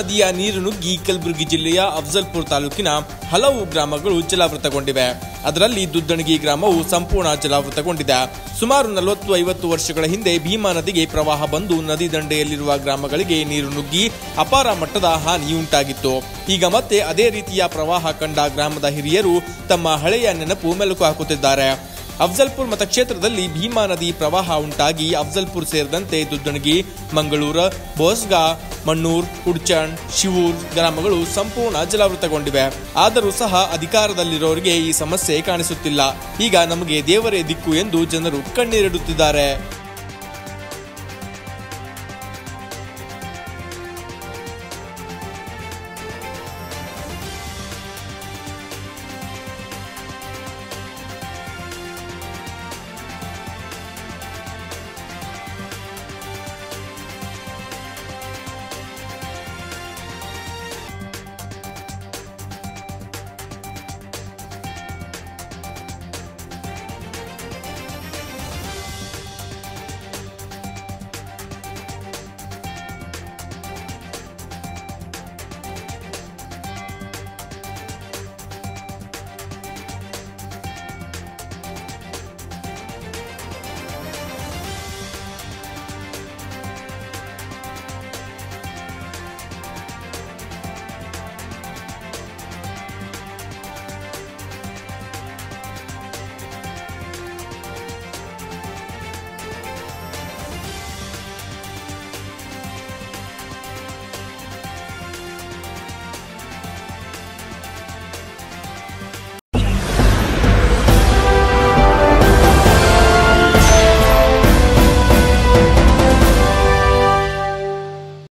ನದಿಯ ನೀರು ನುಗ್ಗಿ ಕಲಬುರಗಿ ಜಿಲ್ಲೆಯ ಅಫಜಲಪುರ ತಾಲೂಕಿನ ಹಲವು ಗ್ರಾಮಗಳು ಜಲಾವೃತಗೊಂಡಿವೆ. ಅದರಲ್ಲಿ ದುದ್ದಣಗಿ ಗ್ರಾಮವು ಸಂಪೂರ್ಣ ಜಲಾವೃತಗೊಂಡಿದೆ. ಸುಮಾರು 40-50 ವರ್ಷಗಳ ಹಿಂದೆ ಭೀಮಾ ನದಿಗೆ ಪ್ರವಾಹ ಬಂದು ನದಿ ದಂಡೆಯಲ್ಲಿರುವ ಗ್ರಾಮಗಳಿಗೆ ನೀರು ನುಗ್ಗಿ ಅಪಾರ ಮಟ್ಟದ ಹಾನಿಯುಂಟಾಗಿತ್ತು. ಈಗ ಮತ್ತೆ ಅದೇ ರೀತಿಯ ಪ್ರವಾಹ ಕಂಡ ಗ್ರಾಮದ ಹಿರಿಯರು ತಮ್ಮ ಹಳೆಯ ನೆನಪು ಮೆಲುಕು ಹಾಕುತ್ತಿದ್ದಾರೆ. ಅಫಜಲಪುರ ಮತಕ್ಷೇತ್ರದಲ್ಲಿ ಭೀಮಾ ನದಿ ಪ್ರವಾಹ ಉಂಟಾಗಿ ಅಫಜಲಪುರ ಸೇರಿದಂತೆ ದುದ್ದಣಗಿ, ಮಂಗಳೂರು, ಬೋಸ್ಗಾ, ಮಣ್ಣೂರ್, ಉಡ್ಚಣ್, ಶಿವೂರ್ ಗ್ರಾಮಗಳು ಸಂಪೂರ್ಣ ಜಲಾವೃತಗೊಂಡಿವೆ. ಆದರೂ ಸಹ ಅಧಿಕಾರದಲ್ಲಿರೋರಿಗೆ ಈ ಸಮಸ್ಯೆ ಕಾಣಿಸುತ್ತಿಲ್ಲ. ಈಗ ನಮಗೆ ದೇವರೇ ದಿಕ್ಕು ಎಂದು ಜನರು ಕಣ್ಣೀರಿಡುತ್ತಿದ್ದಾರೆ.